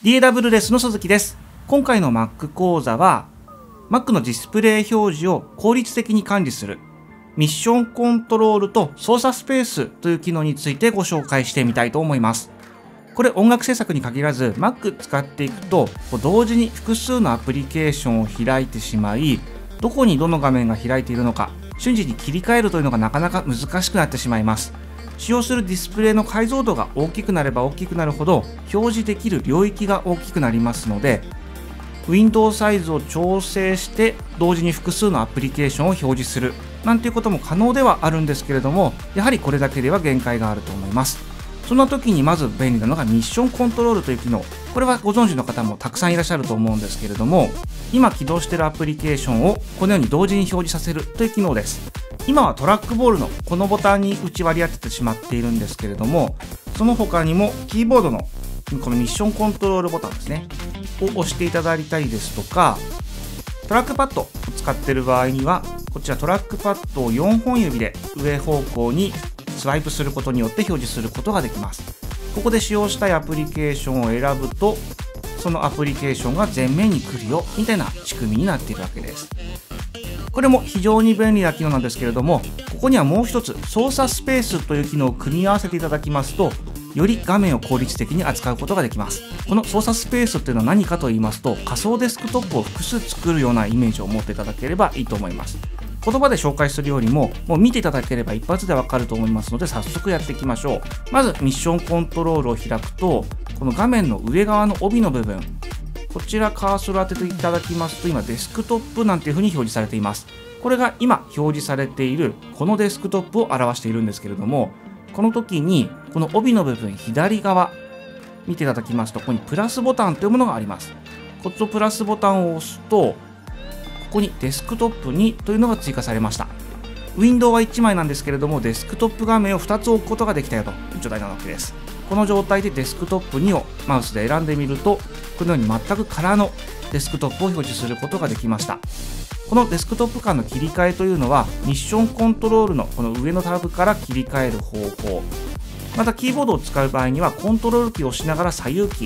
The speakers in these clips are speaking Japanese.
DAW レスの鈴木です。今回の Mac 講座は Mac のディスプレイ表示を効率的に管理するミッションコントロールと操作スペースという機能についてご紹介してみたいと思います。これ音楽制作に限らず Mac 使っていくと同時に複数のアプリケーションを開いてしまい、どこにどの画面が開いているのか瞬時に切り替えるというのがなかなか難しくなってしまいます。使用するディスプレイの解像度が大きくなれば大きくなるほど表示できる領域が大きくなりますので、ウィンドウサイズを調整して同時に複数のアプリケーションを表示するなんていうことも可能ではあるんですけれども、やはりこれだけでは限界があると思います。そんな時にまず便利なのがミッションコントロールという機能。これはご存知の方もたくさんいらっしゃると思うんですけれども、今起動しているアプリケーションをこのように同時に表示させるという機能です。今はトラックボールのこのボタンに打ち割り当ててしまっているんですけれども、その他にもキーボードのこのミッションコントロールボタンですねを押していただいたりですとか、トラックパッドを使っている場合にはこちらトラックパッドを4本指で上方向にスワイプすることによって表示することができます。ここで使用したいアプリケーションを選ぶと、そのアプリケーションが前面に来るよみたいな仕組みになっているわけです。これも非常に便利な機能なんですけれども、ここにはもう一つ操作スペースという機能を組み合わせていただきますと、より画面を効率的に扱うことができます。この操作スペースというのは何かと言いますと、仮想デスクトップを複数作るようなイメージを持っていただければいいと思います。言葉で紹介するよりも、もう見ていただければ一発でわかると思いますので、早速やっていきましょう。まずミッションコントロールを開くと、この画面の上側の帯の部分、こちらカーソルを当てていただきますと、今デスクトップなんていうふうに表示されています。これが今表示されているこのデスクトップを表しているんですけれども、この時にこの帯の部分左側見ていただきますと、ここにプラスボタンというものがあります。このプラスボタンを押すと、ここにデスクトップ2というのが追加されました。ウィンドウは1枚なんですけれども、デスクトップ画面を2つ置くことができたよという状態なわけです。この状態でデスクトップ2をマウスで選んでみると、このように全く空のデスクトップを表示することができました。このデスクトップ間の切り替えというのは、ミッションコントロールのこの上のタブから切り替える方法、またキーボードを使う場合にはコントロールキーを押しながら左右キー、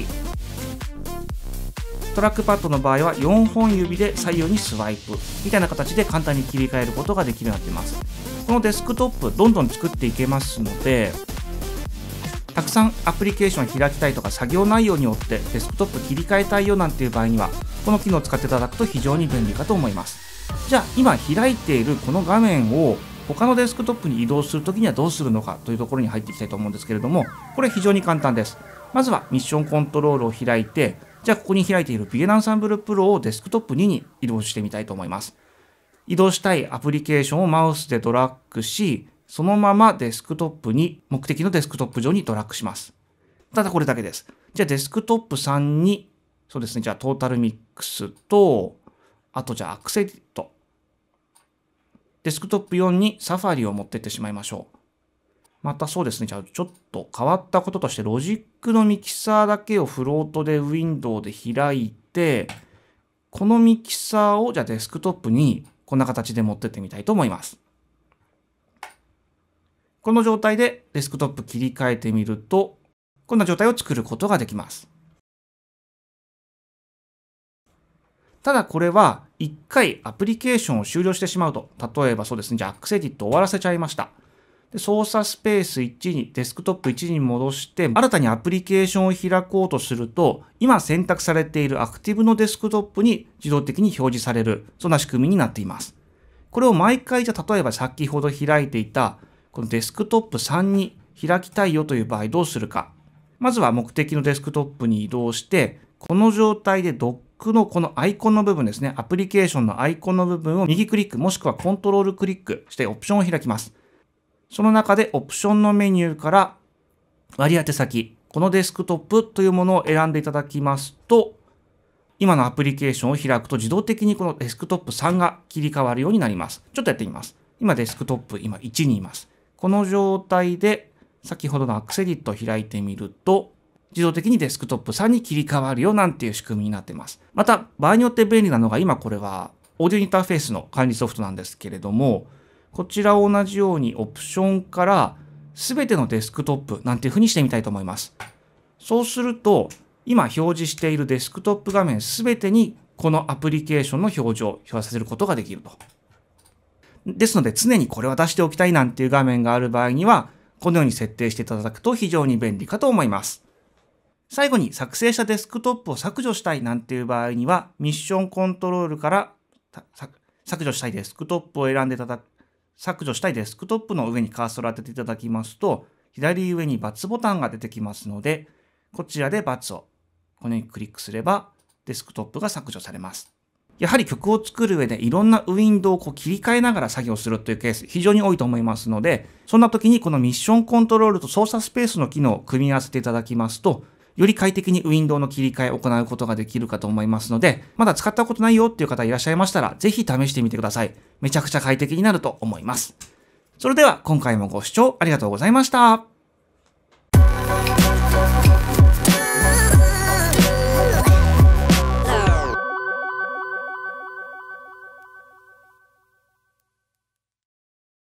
トラックパッドの場合は4本指で左右にスワイプみたいな形で簡単に切り替えることができるようになっています。このデスクトップどんどん作っていけますので、たくさんアプリケーションを開きたいとか、作業内容によってデスクトップ切り替えたいよなんていう場合には、この機能を使っていただくと非常に便利かと思います。じゃあ今開いているこの画面を他のデスクトップに移動するときにはどうするのかというところに入っていきたいと思うんですけれども、これ非常に簡単です。まずはミッションコントロールを開いて、じゃあここに開いている Begin Ensemble Pro をデスクトップ2に移動してみたいと思います。移動したいアプリケーションをマウスでドラッグし、そのままデスクトップに目的のデスクトップ上にドラッグします。ただこれだけです。じゃあデスクトップ3に、そうですね、じゃあトータルミックスと、あとじゃあアクセディット。デスクトップ4にサファリを持っていってしまいましょう。またそうですね、じゃあちょっと変わったこととして、ロジックのミキサーだけをフロートでウィンドウで開いて、このミキサーをじゃあデスクトップにこんな形で持ってってみたいと思います。この状態でデスクトップ切り替えてみると、こんな状態を作ることができます。ただこれは1回アプリケーションを終了してしまうと、例えばそうですね、じゃあアクセディット終わらせちゃいました。で操作スペース1にデスクトップ1に戻して新たにアプリケーションを開こうとすると、今選択されているアクティブのデスクトップに自動的に表示される、そんな仕組みになっています。これを毎回じゃあ例えば先ほど開いていたこのデスクトップ3に開きたいよという場合どうするか。まずは目的のデスクトップに移動して、この状態でドックのこのアイコンの部分ですね、アプリケーションのアイコンの部分を右クリックもしくはコントロールクリックしてオプションを開きます。その中でオプションのメニューから割り当て先、このデスクトップというものを選んでいただきますと、今のアプリケーションを開くと自動的にこのデスクトップ3が切り替わるようになります。ちょっとやってみます。今デスクトップ今1にいます。この状態で先ほどのアクセディットを開いてみると、自動的にデスクトップ3に切り替わるよなんていう仕組みになっています。また場合によって便利なのが、今これはオーディオインターフェースの管理ソフトなんですけれども、こちらを同じようにオプションから全てのデスクトップなんていう風にしてみたいと思います。そうすると今表示しているデスクトップ画面すべてにこのアプリケーションの表示を表示させることができると。ですので常にこれは出しておきたいなんていう画面がある場合には、このように設定していただくと非常に便利かと思います。最後に作成したデスクトップを削除したいなんていう場合には、ミッションコントロールから削除したいデスクトップを選んでいただく、削除したいデスクトップの上にカーソルを当てていただきますと、左上に×ボタンが出てきますので、こちらで×をこのようにクリックすればデスクトップが削除されます。やはり曲を作る上でいろんなウィンドウを切り替えながら作業するというケース非常に多いと思いますので、そんな時にこのミッションコントロールと操作スペースの機能を組み合わせていただきますと、より快適にウィンドウの切り替えを行うことができるかと思いますので、まだ使ったことないよっていう方いらっしゃいましたら、ぜひ試してみてください。めちゃくちゃ快適になると思います。それでは今回もご視聴ありがとうございました。